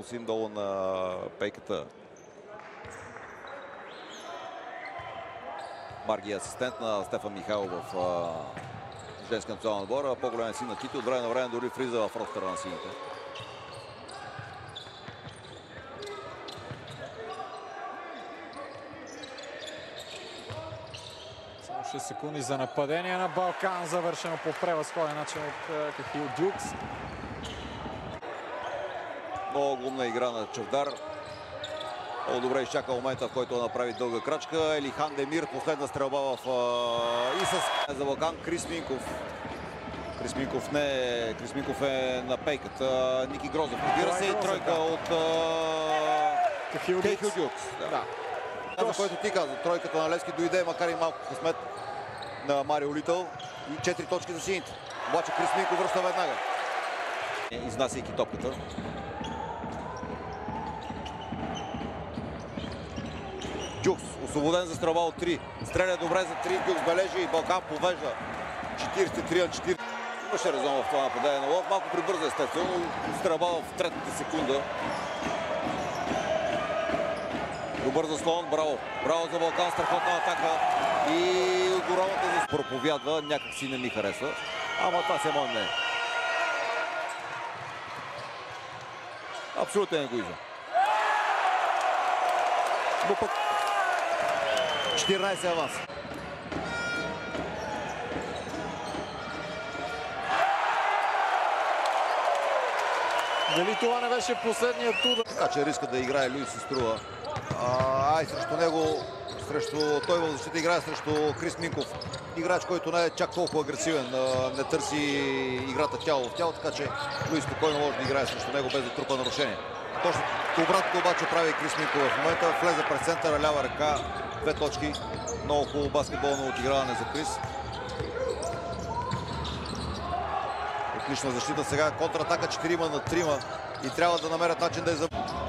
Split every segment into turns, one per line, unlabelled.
Посим долу на пейката. Марги е асистент на Стефан Михайлов в женския национален отбор, а по-голям син на Тити. От време на време дори влиза в ростера на сините.
6 секунди за нападение на Балкан, завършено по превъзходен начин от Кахил Дюкс.
Много глумна игра на Чавдар. Много добре изчака момента, в който направи дълга крачка. Елихан Демир, последна стрелба в и с за Балкан. Крис Минков е на пейката. Ники Грозов. Разбира се и тройка от
Кахил
Дюкс. Да. За който ти каза, тройката на Левски дойде, макар и малко късмет на Марио Литъл. И 4 точки за сините. Обаче Крис Минков връща веднага, изнасяйки топката. Дюкс, освободен за стрелба от 3. Стреля добре за 3. Дюкс бележи и Балкан повежда 43-40. Имаше резон в това нападение на Лов. Малко прибърза естествено. Стрелба в третата секунда. Добър заслон. Браво. Браво за Балкан. Страхотна атака. И отборната за проповядва. Някак си не ми харесва. Ама това се може не. Абсолютен егоизъм. Но пък 14 аванс.
Дали това не беше последният удар?
Така че риска да играе Люис се струва. Срещу него, той в защита играе срещу Крис Минков. Играч, който не е чак толкова агресивен, не търси играта тяло в тяло, така че Люис спокойно може да играе срещу него без да трупа нарушение. Точно обратно обаче прави Крис Минков в момента. Влезе през центъра, лява ръка, 2 точки. Много хубаво баскетболно отиграване за Крис. Отлична защита сега. Контратака 4 на 3 и трябва да намерят начин да е за...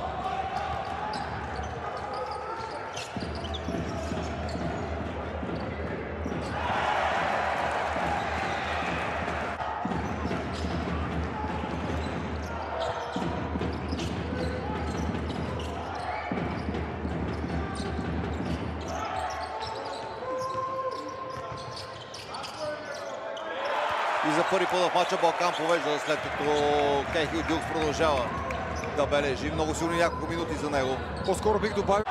И за първи път в матча Балкан повежда, след като Кахил Дюкс продължава да бележи. Много силни няколко минути за него.
По-скоро бих добавил.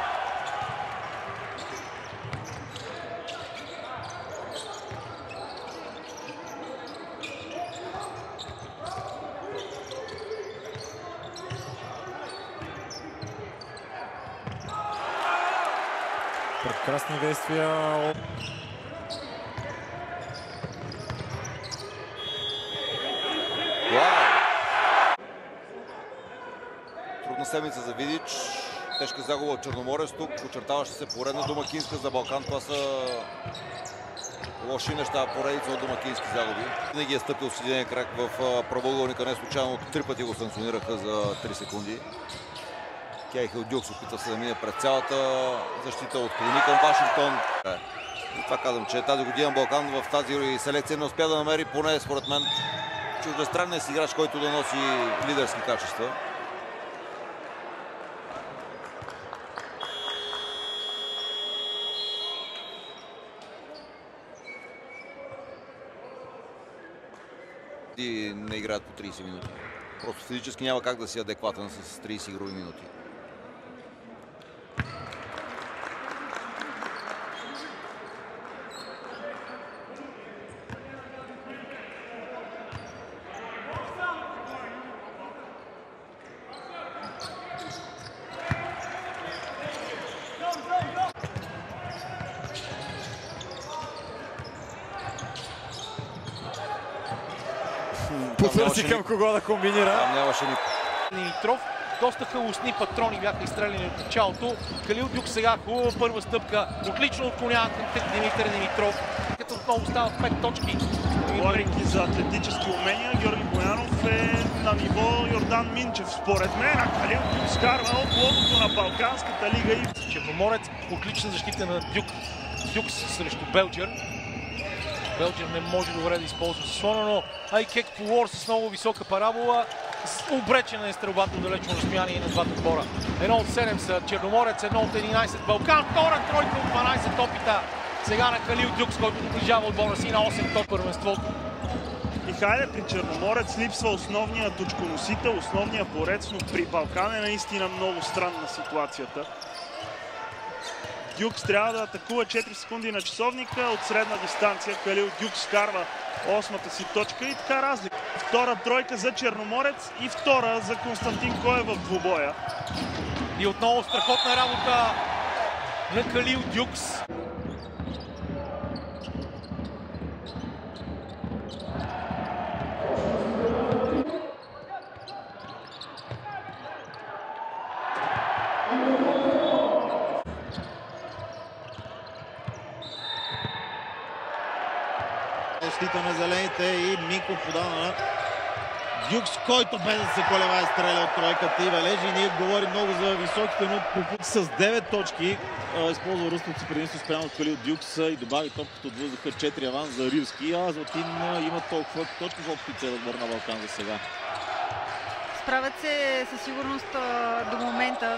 Прекрасни действия.
Трудна седмица за Видич. Тежка загуба от Черноморец тук. Очертаваща се поредна домакинска за Балкан. Това са лоши неща, поредица от домакински загуби. Винаги е стъпил с един крак в правоъгълника. Не случайно 3 пъти го санкционираха за 3 секунди. Кахил Дюкс опитва се да мине през цялата защита от Клини към Вашингтон. И това казвам, че тази година Балкан в тази селекция не успя да намери поне според мен чуждестранен си играч, който да носи лидерски качества. И не играят по 30 минути. Просто физически няма как да си адекватен с 30 игрови минути.
Потърси към кого да комбинира.
Там нямаше никой.
Димитров, доста халостни патрони бяха изстреляни от началото. Калил Дюкс сега хубава първа стъпка. Отлично отклонява към Димитър Димитров. Като отново стават 5 точки.
Говорейки за атлетически умения, Георги Боянов е на ниво Йордан Минчев. Според мен, Калил Дюкс карва от логото на Балканската лига и
Черноморец, отлична защита на Дюкс срещу Белджер. Белджер не може добре да използва заслона, но Айкек Фулор с много висока парабола Обречена е стрелбата от далечно разстояние на двата отбора. 1 от 7 са Черноморец, 1 от 11 Балкан. Втора тройка от 12 опита. Сега на Калил Дюкс, който доближава отбора си на 8 топ първенството.
И хайде, при Черноморец липсва основният точконосител, основният борец, но при Балкан е наистина много странна ситуацията. Дюкс трябва да атакува 4 секунди на часовника от средна дистанция. Калил Дюкс вкарва 8-та си точка и така разлика. Втора тройка за Черноморец и втора за Константин Коев в двубоя.
И отново страхотна работа на Калил Дюкс.
Защита на зелените и Минков подава на Дюкс, който без да се колебае стреля от тройката и бележи. Ние говорим много за високите, но с 9 точки използва ръстното си предимство спрямо от Калил Дюкс и добави топката от въздуха 4 аванс за Ривски, а Златин има толкова точки в опитите да отбор на Балкан за сега.
Справят се със сигурност до момента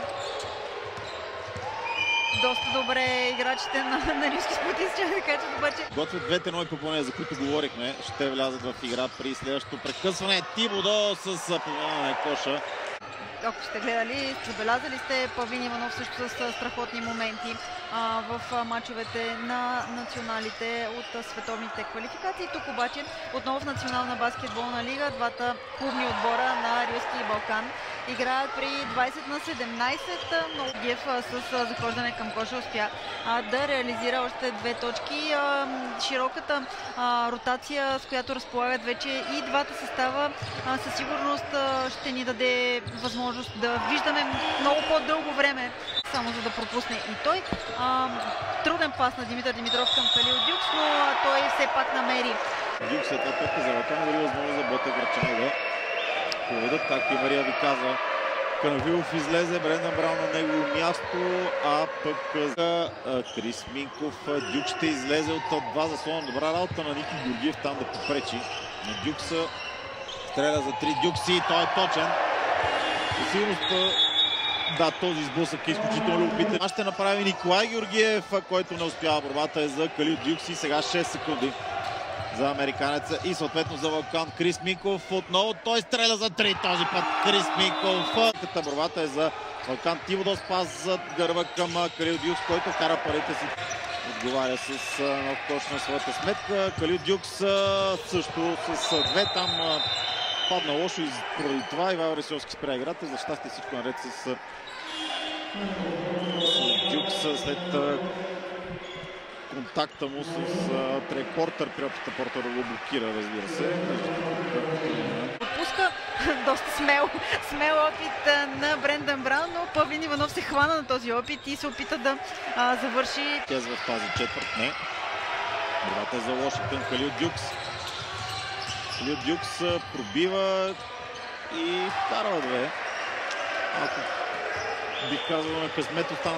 доста добре играчите на римски спортисти, да кажа, обаче.
Готвят двете нови попълнения, за които говорихме, ще влязат в игра при следващото прекъсване. Тибодо с помяна на коша.
Ако сте гледали, забелязали сте Павлин Иванов също с страхотни моменти в мачовете на националите от световните квалификации. Тук обаче отново в Национална баскетболна лига двата клубни отбора на Рилски и Балкан играят при 20-17, но Гев с захождане към коша успя да реализира още 2 точки. Широката ротация, с която разполагат вече и двата състава, със сигурност ще ни даде възможност да виждаме много по-дълго време, само за да пропусне и той. Труден пас на Димитър Димитров към Калил Дюкс, но той все пак намери.
Дюкс след това петка за Балкан, дали възможност за Ботевградчани да поведат, както и Мария ви каза. Канавилов излезе, Брендан Браун на негово място, а пък Крис Минков. Дюкс ще излезе от два заслона. Добра работа на Ники Георгиев там да попречи на Дюкса. Стреля за 3 Дюкси, той е точен. Със сигурност, да, този сблъсък е изключително любопитен. Ще направи Николай Георгиев, който не успява. Борбата е за Калил Дюкс и сега 6 секунди за американеца и съответно за Балкан. Крис Минков отново, той стреля за 3 този път. Крис Минков. Борбата е за Балкан. Тибодо пас зад гърба към Калил Дюкс, който кара парите си. Отговаря с нов кош на своята сметка. Калил Дюкс също с 2 там. Падна лошо и поради това Ивайло Рисовски спря играта. За щастие всичко наред с Дюкс след контакта му с Трей Портър. При опита Портър го блокира, разбира се.
Отпуска доста смел опит на Брендан Браун, но Павлин Иванов се хвана на този опит и се опита да завърши.
Тез в тази четвърт, не. Борбата е за Вашингтон. Калил Дюкс. Калил Дюкс пробива и вкарва 2. Ако бих казал на късмет остана.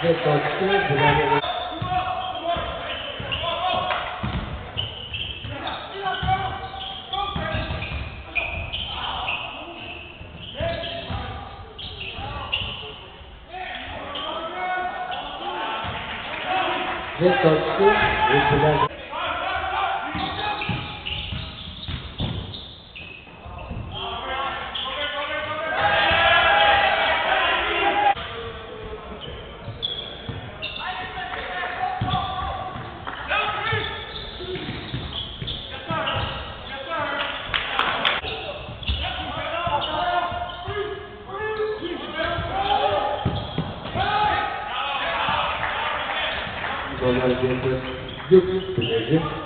Yük